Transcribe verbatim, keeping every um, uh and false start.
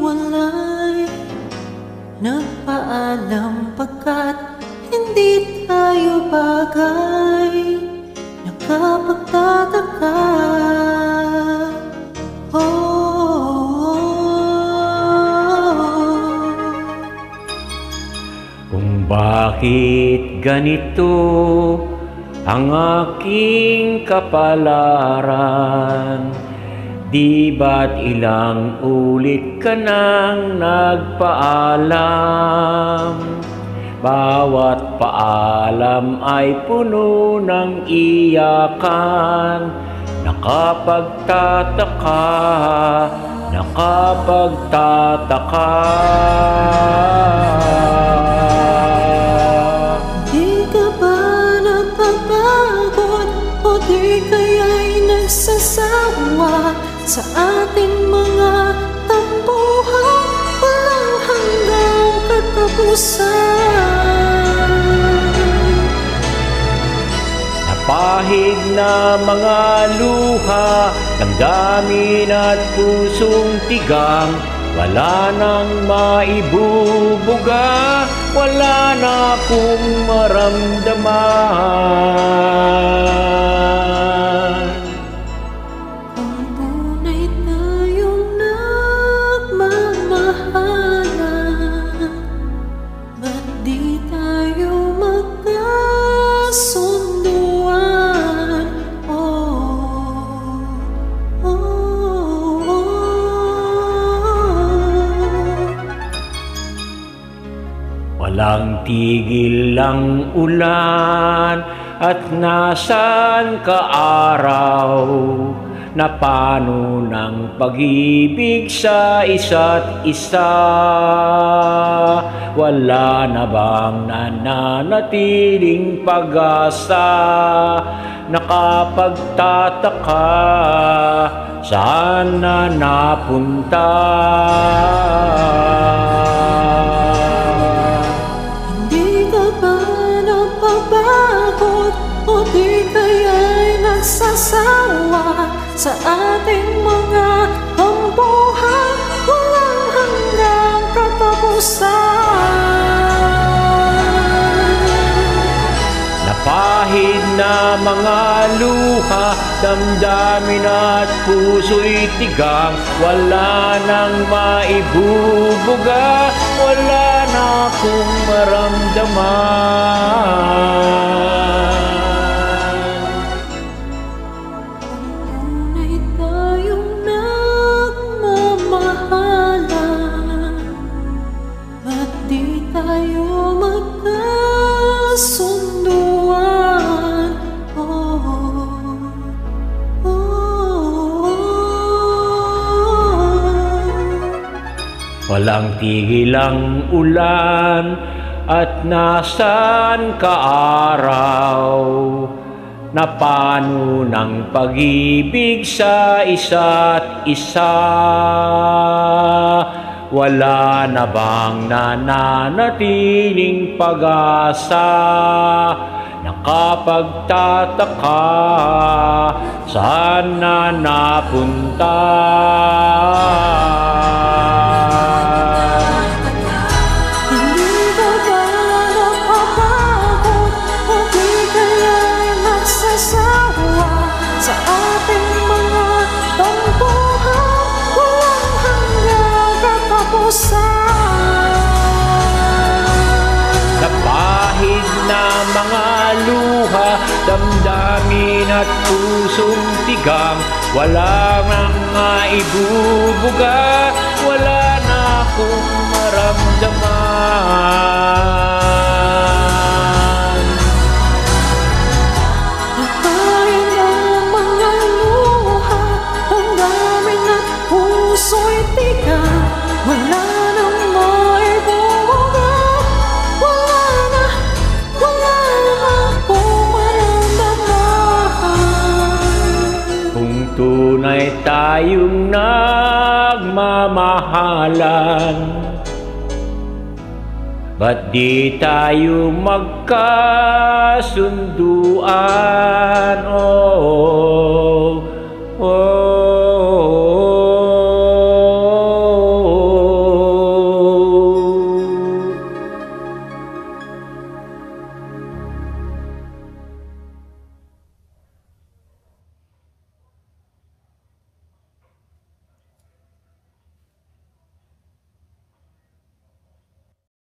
maghiwalay. Nagpaalam pagkat hindi tayo bagay. Nakapagtataka, oh. Kung bakit ganito ang aking kapalaran, di ba't ilang ulit ka nang nagpaalam? Bawat paalam ay puno ng iyakan. Nakapagtataka, nakapagtataka. Di ka ba napapagod o di kaya'y nagsasawa sa ating mga tampuhan? Walang hanggang katapusan. Napahid na mga luha, damdamin at pusong tigang, wala nang maibubuga, wala na akong maramdaman. Kung tunay tayong nagmamahalan, ba't di tayo magkasunduan? Oh, oh, oh. Walang tigil ang ulan at nasaan ka araw? Na paano ng pag-ibig sa isa't isa? Wala na bang nananatiling pag-asa? Nakapagtataka, saan na napunta? Hindi ka ba napapagod o di kaya'y nagsasawa sa ating mga tampuhan? Walang hanggang katapusan. Napahid na mga luha, damdamin at puso'y tigang, wala nang maibubuga, wala na akong maramdaman. Tunay tayong nagmamahalan, ba't di tayo magkasunduan? Oh, oh, oh. Walang tigil ang ulan at nasaan ka araw? Na paano ng pag-ibig sa isa't isa? Wala na bang nananatiling pag-asa? Nakapagtataka, saan na napunta? Hindi ka ba napapagod o di kaya'y nagsasawa sa ating mga tampuhan? Walang hanggang katapusan. Napahid na mga luha, damdamin at pusong tigang, wala nang maibubuga, wala na akong maramdaman. Napahid na mga luha, damdamin at puso'y tigang, wala nang maibubuga, wala na, wala na akong maramdaman. Kung tunay tayong nagmamahalan, ba't di tayo magkasunduan? Oh,